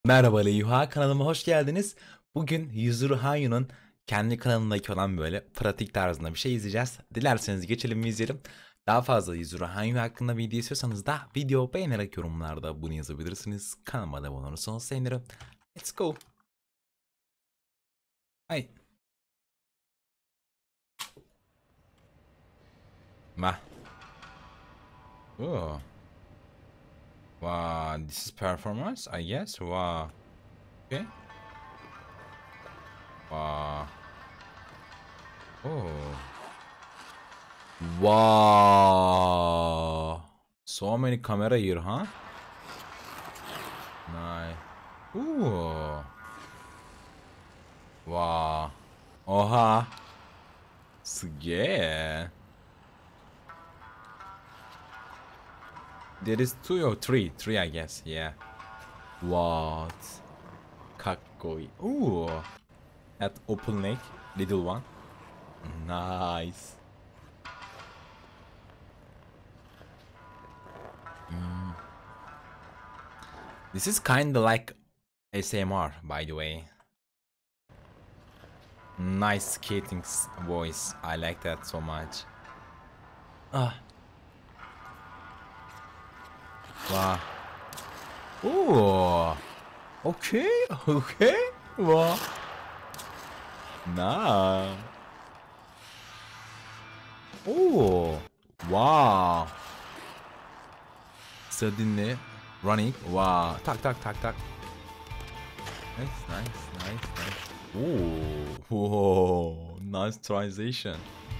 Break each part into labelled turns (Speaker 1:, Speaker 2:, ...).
Speaker 1: Merhaba Leyha, kanalıma hoş geldiniz. Bugün Yuzuru Hanyu'nun kendi kanalındaki olan böyle pratik tarzında bir şey izleyeceğiz. Dilerseniz geçelim ve izleyelim. Daha fazla Yuzuru Hanyu hakkında video istiyorsanız da video beğenerek yorumlarda bunu yazabilirsiniz. Kanalıma da abone olursanız sevinirim. Let's go. Ay. Ma. Oh. Wow, this is performance, I guess. Wow. Okay. Wow. Oh. Wow. So many camera here, huh? Nice. Ooh. Wow. Oha. Sge. There is two or three. Three, I guess. Yeah. What? Kakkoi. Ooh. That open neck. Little one. Nice. This is kinda like ASMR, by the way. Nice skating voice. I like that so much. Ah. Wow. Ooh. Okay. Okay. Wow. Nah. Ooh. Wow. Suddenly running. Wow. Tak tak tak tak. Nice, nice, nice, nice. Ooh. Whoa. Nice transition.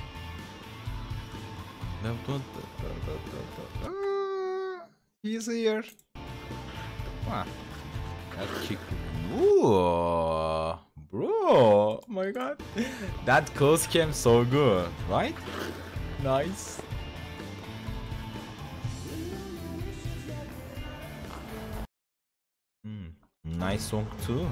Speaker 1: He's here. Wow. That kick. Ooh. Bro. Oh my god. That close came so good, right? Nice. Nice song too.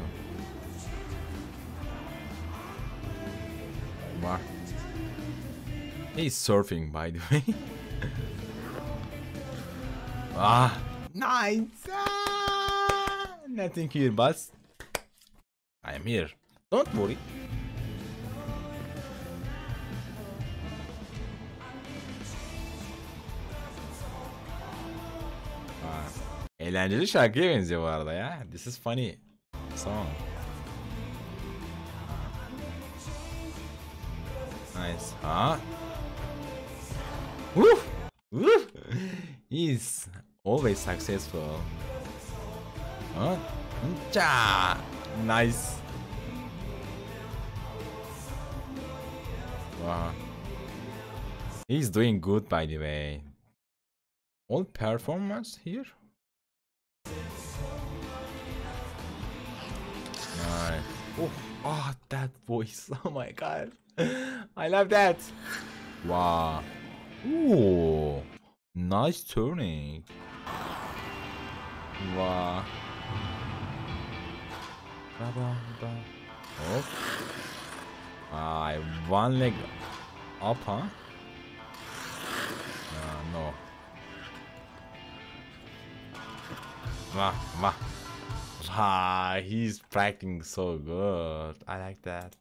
Speaker 1: Wow. He's surfing, by the way. Ah, nice. Ah, nothing here, but I am here. Don't worry. Eğlenceli şarkıya benziyor bu arada ya. This is funny song. Nice. Ha? Woof! Woof! He's always successful. Huh? Cha! Nice. Wow. He's doing good, by the way. All performance here? Nice. Oh, oh, that voice. Oh my god. I love that. Wow. Ooh. Nice turning. Wow. Oh. One leg up, huh? No. He's practicing so good. I like that.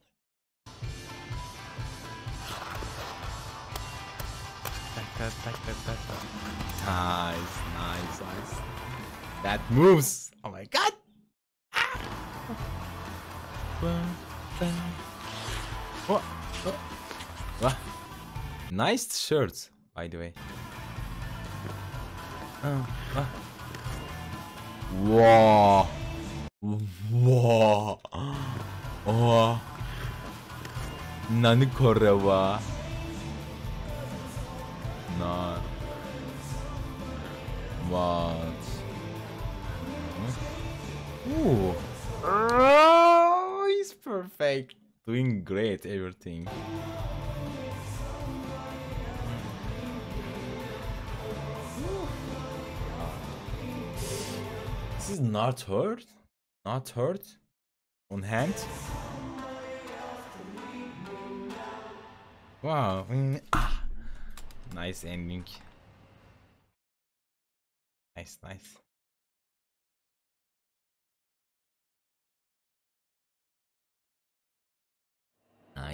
Speaker 1: Nice, nice, nice. That moves. Oh my god. What? Nice shirt, by the way. Wow. Wow. Oh. Nani kore wa? Not. What? Ooh. Oh, he's perfect. Doing great, everything. This is not hurt. Not hurt. On hand. Wow. Nice ending. Nice, nice.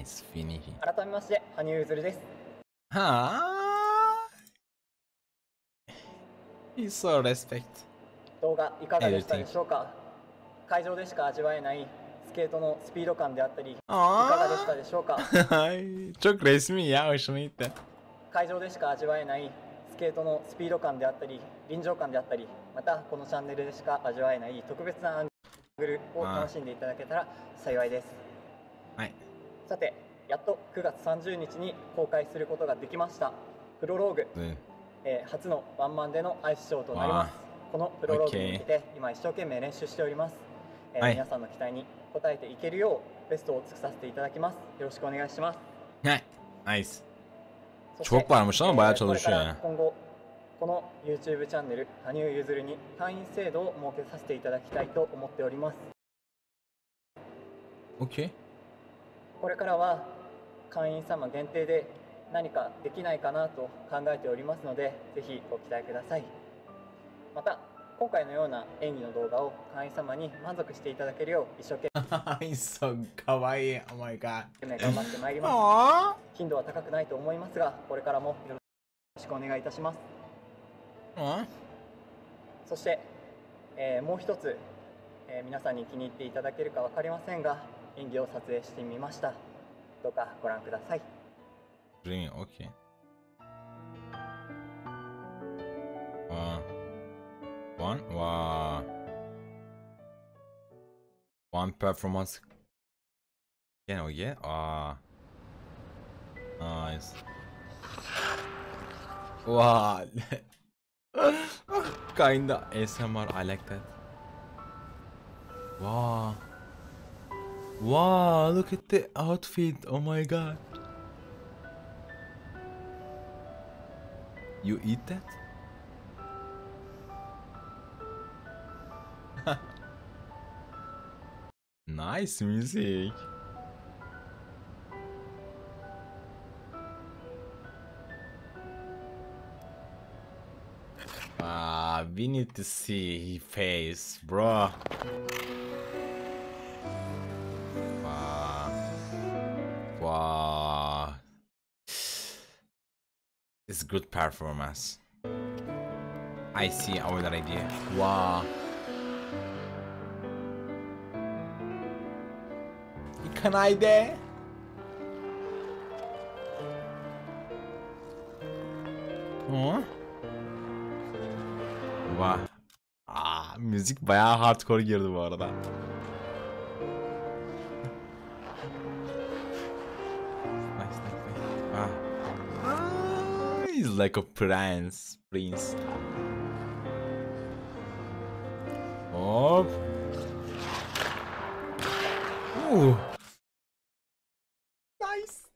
Speaker 1: Nice finish.
Speaker 2: 改めまして、羽生結弦です。
Speaker 1: はーい。So respect.
Speaker 2: 動画いかがでしたでしょうか。会場でしか味わえないスケートのスピード感であったり、いかがでしたでしょうか。
Speaker 1: Çok resmi ya, hoşuma gitti.
Speaker 2: 会場でしか味わえないスケートのスピード感であったり、臨場感であったり、またこのチャンネルでしか味わえない特別なアングルを楽しんでいただけたら幸いです。
Speaker 1: はい。
Speaker 2: さて、やっと9月30日に公開することができましたプロローグ、初のワンマンでのアイスショーとなります。このプロローグに向けて今一生懸命練習しております。皆さんの期待に応えていけるようベストを尽くさせていただきます。よろしくお願いします。
Speaker 1: はい。ナイス。
Speaker 2: Çok
Speaker 1: varmış ama bayağı çalışıyor ya.
Speaker 2: 今後この YouTube チャンネル羽生結弦に会員制度を設けさせていただきたいと思っております。
Speaker 1: OK。
Speaker 2: これからは会員様限定で何かできないかなと考えておりますので、ぜひご期待ください。また今回のような演技の動画を会員様に満足していただけるよう一生懸
Speaker 1: so かわいい。Oh my god。
Speaker 2: 命頑張ってまいります。頻度は高くないと思いますが、これからもよろしくお願いいたします。そして、もう一つ、皆さんに気に入っていただけるか分かりませんが、演技を撮影してみました。どうかご覧ください。
Speaker 1: Green, OK。One performance. Gene o ye. Nice. Wow. Kinda ASMR. I like that. Wow. Wow, look at the outfit. Oh my god. You eat that? Nice music. We need to see his face, bro. Wow. It's good performance. I see already. Wow. 行かないで。Vah. Müzik bayağı hardcore girdi bu arada. Nice. He's like a prince. Hop. Nice.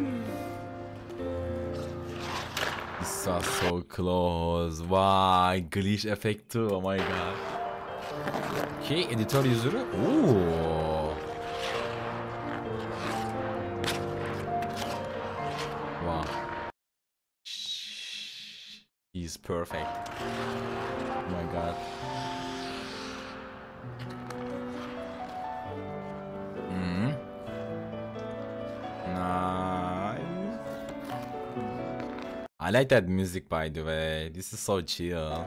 Speaker 1: This was so close. Wow, glitch effect too. Oh my god. Okay, editör Yuzuru. Ooh. Wow. He's perfect. Oh my god. I like that music, by the way. This is so chill.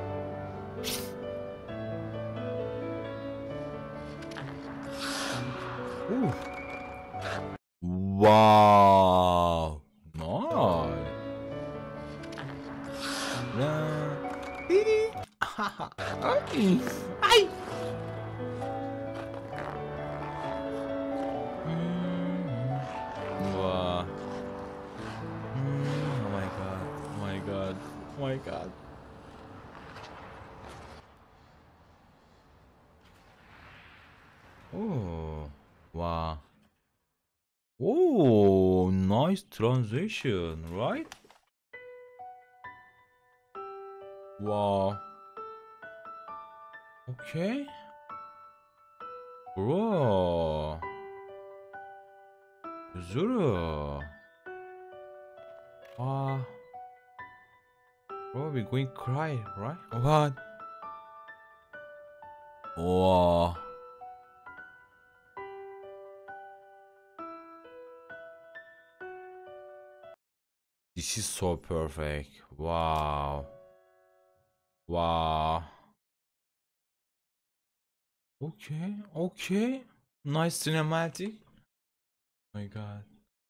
Speaker 1: Ooh. Wow. Nice. Ay. Wow. Oh my god. Oh, wow. Oh, nice transition, right? Wow. Okay. Bro. Zuru. Wow. Bro, we're going to cry, right? What? Wow. This is so perfect. Wow. Wow. Okay, okay. Nice cinematic. Oh my god.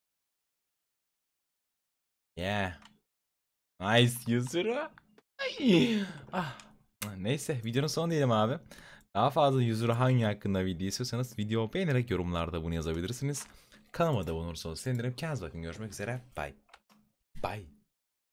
Speaker 1: Yeah. Nice Yuzuru. Ay. Ah. Neyse videonun sonu diyelim abi. Daha fazla Yuzuru Hanyu hakkında video istiyorsanız video beğenerek yorumlarda bunu yazabilirsiniz. Kanalıma da abone olursanız sevinirim. Kendinize bakın. Görüşmek üzere. Bye. Bye.